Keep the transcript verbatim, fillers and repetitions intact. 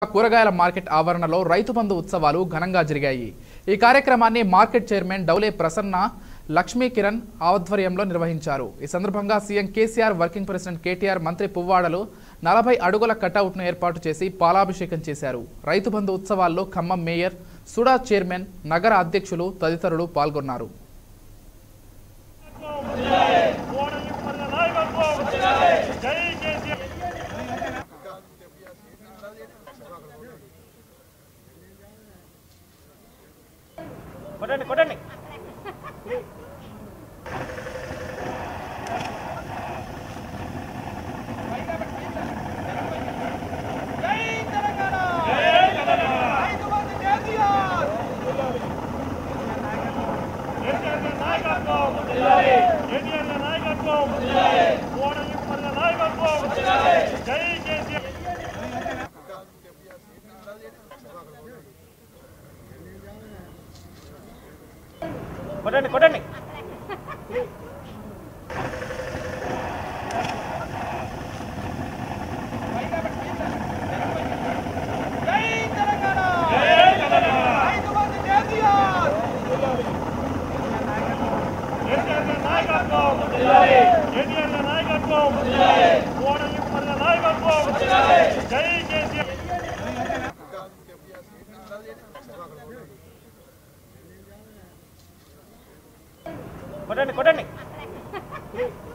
కూరగాయల మార్కెట్ ఆవరణలో రైతు బంధు ఉత్సవాలు ఘనంగా జరిగాయి। ఈ కార్యక్రమాన్ని మార్కెట్ చైర్మన్ డౌలే ప్రసన్న లక్ష్మీ కిరణ్ ఆధ్వర్యంలో నిర్వహించారు। ఈ సందర్భంగా CM KCR, working president KTR, మంత్రి పువ్వాడలు నలభై అడుగుల కటౌట్ను ఏర్పాటు చేసి పాలాభిషేకం చేశారు। రైతు బంధు ఉత్సవాల్లో ఖమ్మం మేయర్, సుడా చైర్మన్, నగర అధ్యక్షులు తదితరులు పాల్గొన్నారు। కొట్టండి కొట్టండి కొట్టండి కొట్టండి కొట్టండి కొట్టండి